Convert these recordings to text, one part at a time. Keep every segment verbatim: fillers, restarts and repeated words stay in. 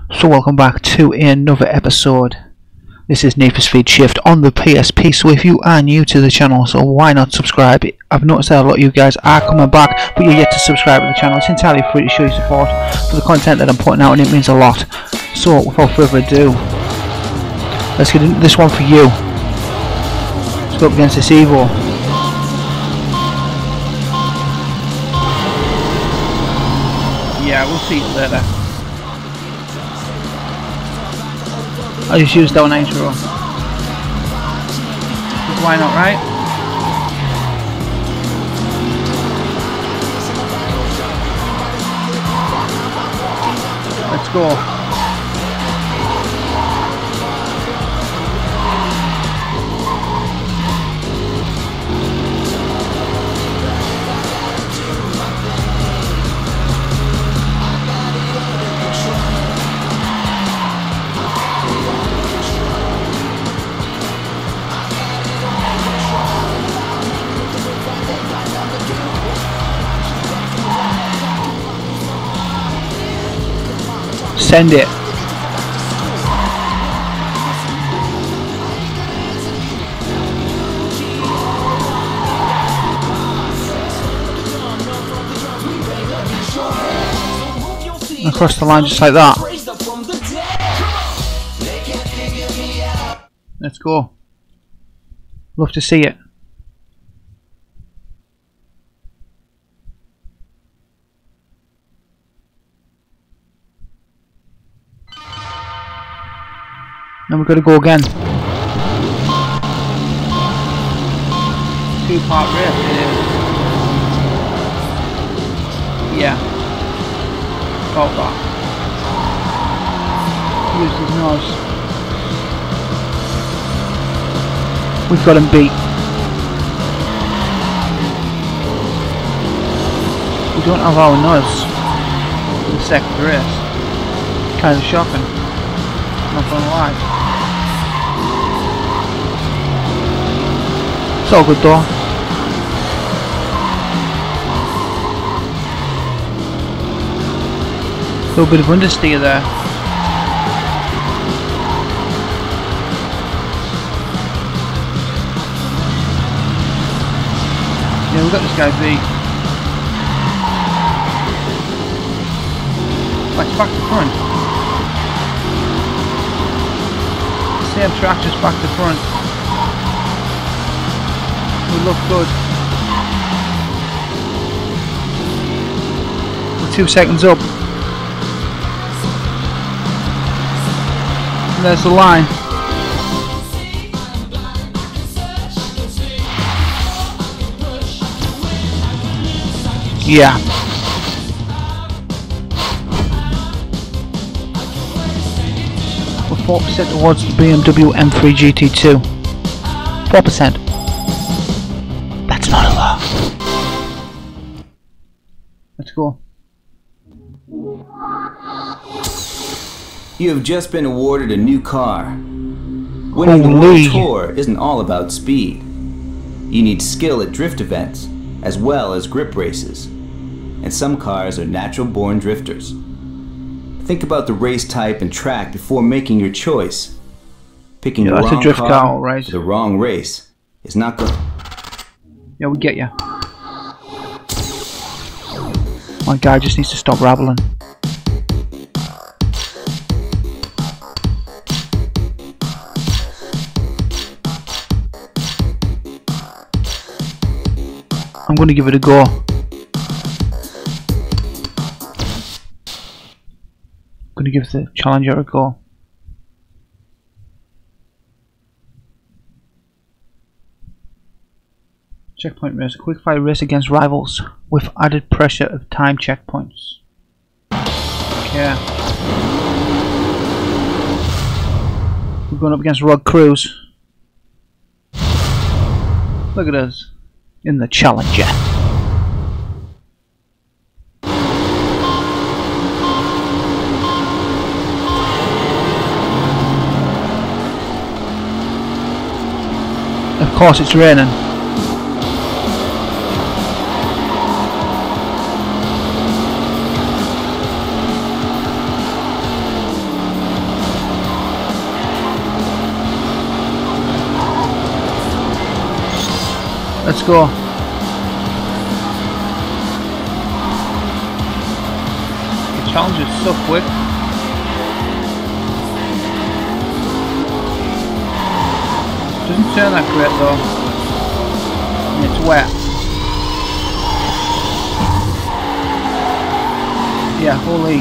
So welcome back to another episode. This is Need for Speed Shift on the P S P, so if you are new to the channel, so why not subscribe? I've noticed that a lot of you guys are coming back, but you're yet to subscribe to the channel. It's entirely free to show your support for the content that I'm putting out, and it means a lot. So without further ado, let's get into this one for you. Let's go up against this Evo. Yeah, we'll see it later. I'll just use down nitro. Why not, right? Let's go. Send it. Across the line just like that. Let's go. Love to see it. Now we've got to go again. Two part race it is. Yeah. About that. Use his nose. We've got him beat. We don't have our nose in the second race. Kind of shocking. Not gonna lie. It's all good though. A little bit of understeer there. Yeah, we've got this guy beat. Let's back to front. Same track, just back to front. We look good. We're two seconds up. And there's the line. Yeah. We're four percent towards the B M W M three G T two. four percent. That's not a lot. Let's go. You have just been awarded a new car. Winning the World Tour isn't all about speed. You need skill at drift events, as well as grip races. And some cars are natural-born drifters. Think about the race type and track before making your choice. Picking Yeah, the that's a wrong drift car car, right? for the wrong race is not good. Yeah, we get ya. My guy just needs to stop rattling. I'm gonna give it a go. I'm gonna give the Challenger a go. Checkpoint race, a quick-fire race against rivals with added pressure of time checkpoints. Okay. We're going up against Rod Cruz. Look at us in the Challenger. Of course it's raining. Let's go. The challenge is so quick. Doesn't turn that great though. And it's wet. Yeah, holy.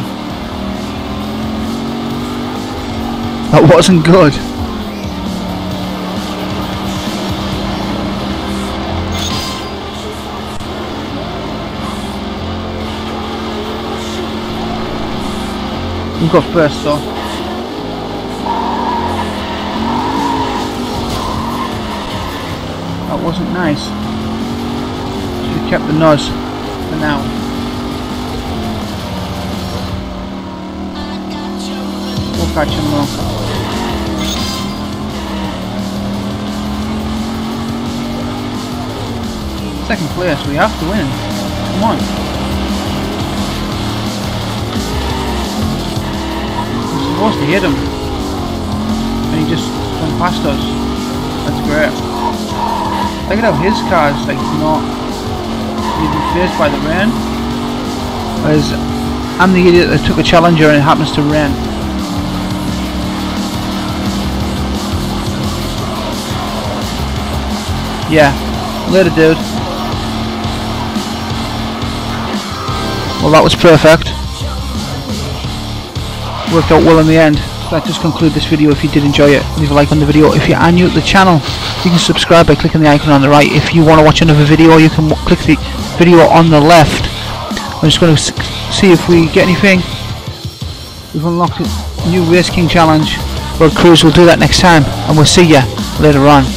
That wasn't good. We got first though. That wasn't nice. Should have kept the nose for now. We'll catch him though. Second place, we have to win. Come on. We're supposed to hit him. And he just went past us. That's great. Look at how his car's like not even phased by the rain. Whereas I'm the idiot that took a Challenger and it happens to rain. Yeah, later dude. Well, that was perfect. Worked out well in the end. So that just conclude this video. If you did enjoy it, leave a like on the video. If you are new to the channel, you can subscribe by clicking the icon on the right. If you want to watch another video, you can click the video on the left. I'm just going to see if we get anything. We've unlocked a new Race King challenge. Road Cruise will do that next time, and we'll see you later on.